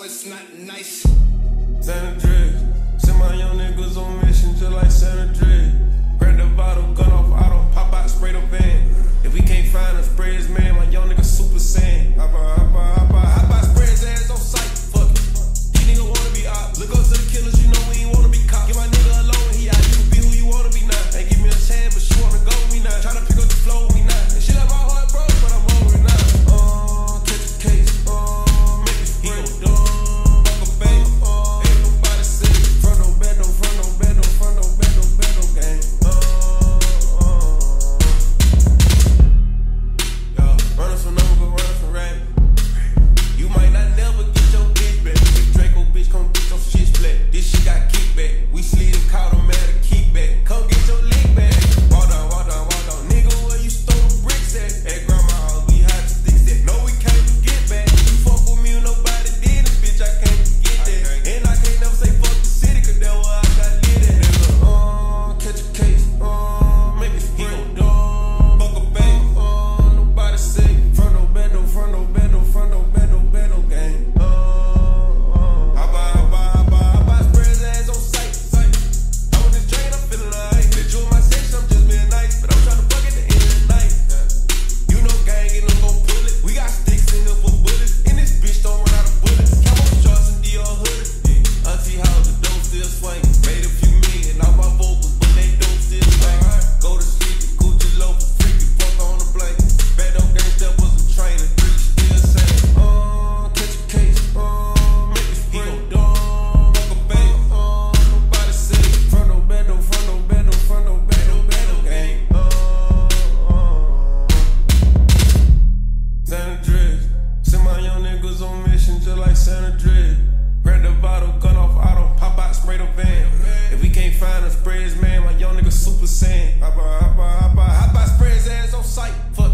it's not nice. Santa Dread, send my young niggas on mission just like Santa Dread. Grab the bottle, gun off auto, pop out, spray the van. If we can't find a spray his man, my young nigga super saiyan. Hop out, spray his ass on sight. Fuck it. These niggas wanna be op. Look up to the killers, you know we ain't wanna be cop. Get my nigga alone, he out. You can be who you wanna be now. They give me a chance, but she wanna go with me now. Tryna pick up the flow with me now. And she like my heart broke, but I'm over it now. Catch a case, make it spray. Fuck a bang, ain't nobody safe. Front no bed, no front no bed, no front no bed, no bed, no gang. Running from number, running from rabbit. You might not never get your bitch back. Big Draco bitch, come get your shit splat. This shit got kickback. We slid and caught him at a kickback. Come get your lick back. Walk down, walk down, walk down. Nigga, where you stole the bricks at? At grandma house, we had the sticks at. No, we can't get back. You fuck with me, nobody did it, bitch. I can't forget that. And I can't never say fuck the city, cause that's where I got lit at. Nigga, catch a case, make it spray. Fuck a bang, nobody say. Front no bed, no front no bed, no front no bed, no bed, no gang. Hop out, spray his ass on sight. I was just drained, I'm feeling alright. They drew my section, I'm just being nice, but I'm tryna fuck at the end of the night. You know gang ain't no gon' pull it. We got sticks in here for bullets, and this bitch don't run out of bullets. Camo shorts and Dior hoodie. Auntie house, the dope still swinging. Made a few million off my vocals, but they dope still swinging. Go to sleep, Gucci low for freaky, fuck on the blanket. Bad dope gang step was a trainer, three still saying. Catch a case, make it spray. Fuck a bang, nobody say. Front no bed, no front no bed, no front no bed, no bed, no gang. Santa Dread, send my young niggas on mission just like Santa Dread. Grab the bottle, gun off auto, pop out, spray the van. If we can't find a spray his man, my young nigga super saiyan. Hop out, spray his ass on sight. Fuck